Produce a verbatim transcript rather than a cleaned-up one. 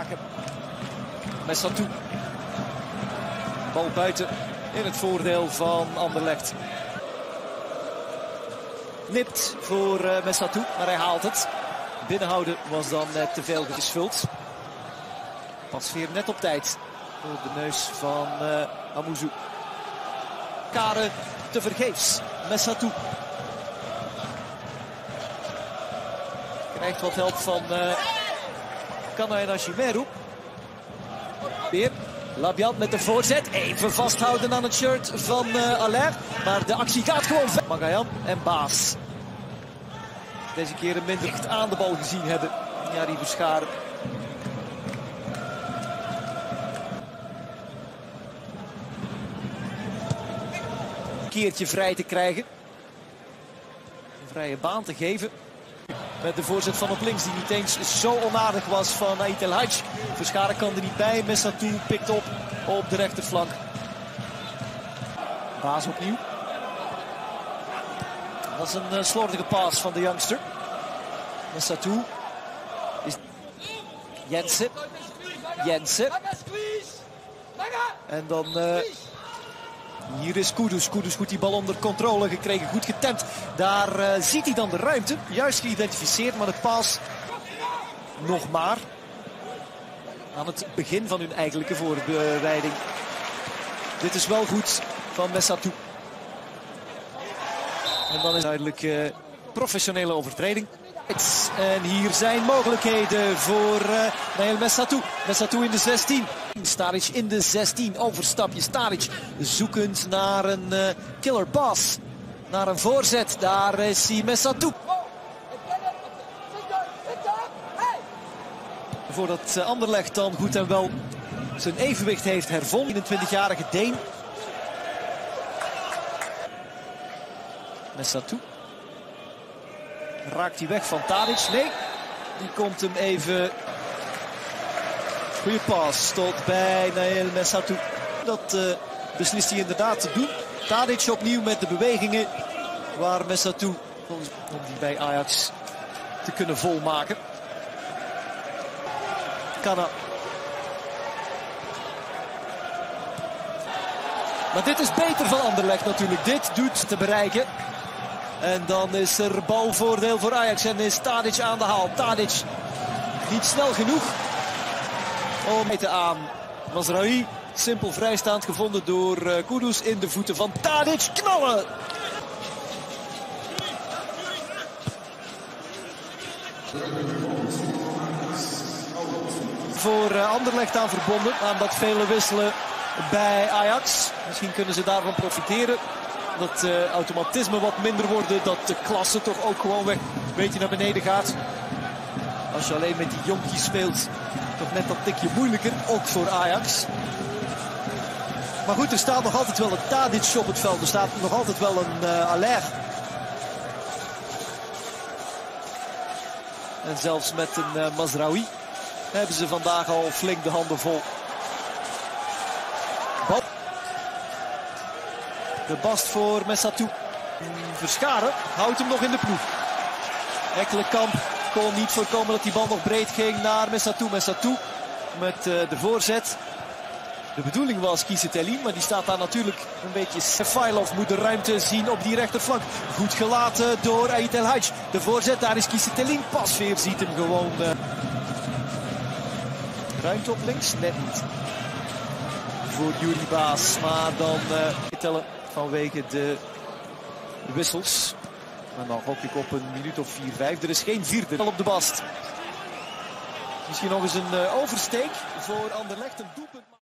maken. Messatou. Bal buiten in het voordeel van Anderlecht. Nipt voor uh, Messatou, maar hij haalt het. Binnenhouden was dan net te veel gesvuld. Pas weer net op tijd door de neus van uh, Amouzou. Kare te vergeefs. Messatou. Krijgt wat help van uh, Kana en Ashimeru. Weer Labiat met de voorzet. Even vasthouden aan het shirt van uh, Allaire. Maar de actie gaat gewoon ver. Magayan en Baas. Deze keer een minder goed aan de bal gezien hebben. Ja, die Verscharen. Een keertje vrij te krijgen. Een vrije baan te geven. Met de voorzet van op links die niet eens zo onaardig was van Ait El Hadj. Verscharen kan er niet bij. Messatou pikt op op de rechterflank. Baas opnieuw. Dat is een uh, slordige paas van de youngster. Messatou. Is Jensen. Jensen. En dan uh, hier is Kudus. Kudus goed die bal onder controle gekregen. Goed getemd. Daar uh, ziet hij dan de ruimte. Juist geïdentificeerd. Maar de paas nog maar aan het begin van hun eigenlijke voorbereiding. Dit is wel goed van Messatou. En dan is duidelijk uh, professionele overtreding. En hier zijn mogelijkheden voor uh, Nael Messatou. Messatou in de zestien. Staric in de zestien. Overstapje. Staric zoekend naar een uh, killer pass. Naar een voorzet. Daar is hij Messatou. Voordat uh, Anderlecht dan goed en wel zijn evenwicht heeft hervonden. eenentwintigjarige Deen. Messatou. Raakt hij weg van Tadic? Nee, die komt hem even. Goeie pass tot bij Nael Messatou. Dat uh, beslist hij inderdaad te doen. Tadic opnieuw met de bewegingen waar Messatou om die bij Ajax te kunnen volmaken. Kana. Maar dit is beter van Anderlecht natuurlijk. Dit doet te bereiken. En dan is er balvoordeel voor Ajax en is Tadic aan de haal. Tadic niet snel genoeg om mee te aan. Mazraoui simpel vrijstaand gevonden door uh, Kudus in de voeten van Tadic. Knallen! Voor uh, Anderlecht aan verbonden aan dat vele wisselen bij Ajax. Misschien kunnen ze daarvan profiteren. Dat uh, automatisme wat minder worden. Dat de klasse toch ook gewoon weg een beetje naar beneden gaat. Als je alleen met die jonkies speelt. Toch net dat tikje moeilijker. Ook voor Ajax. Maar goed, er staat nog altijd wel een Tadic op het veld. Er staat nog altijd wel een uh, Allaire. En zelfs met een uh, Mazraoui hebben ze vandaag al flink de handen vol. Bal. De bast voor Messatou. Verscharen houdt hem nog in de ploeg. Ekkelenkamp kon niet voorkomen dat die bal nog breed ging naar Messatou. Messatou met uh, de voorzet. De bedoeling was Kiese Telin, maar die staat daar natuurlijk een beetje. Sefailov moet de ruimte zien op die rechterflank. Goed gelaten door Ait El Hadj. De voorzet, daar is Kiese Telin. Pasveer ziet hem gewoon. Uh... Ruimte op links, net niet. Voor Yuri Baas, maar dan uh, tellen vanwege de wissels. En dan gok ik op een minuut of vier, vijf. Er is geen vierde op de bast. Misschien nog eens een uh, oversteek voor Anderlecht. Een doelpunt.